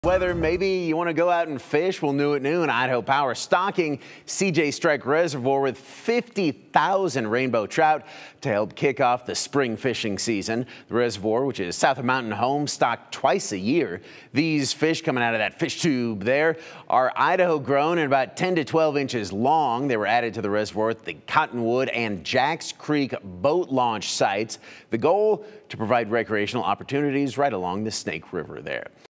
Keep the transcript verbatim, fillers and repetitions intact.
Weather, maybe you want to go out and fish. Well, new at noon, Idaho Power stocking C J Strike Reservoir with fifty thousand rainbow trout to help kick off the spring fishing season. The reservoir, which is south of Mountain Home, stocked twice a year. These fish coming out of that fish tube there are Idaho grown and about ten to twelve inches long. They were added to the reservoir at the Cottonwood and Jacks Creek boat launch sites. The goal, to provide recreational opportunities right along the Snake River there.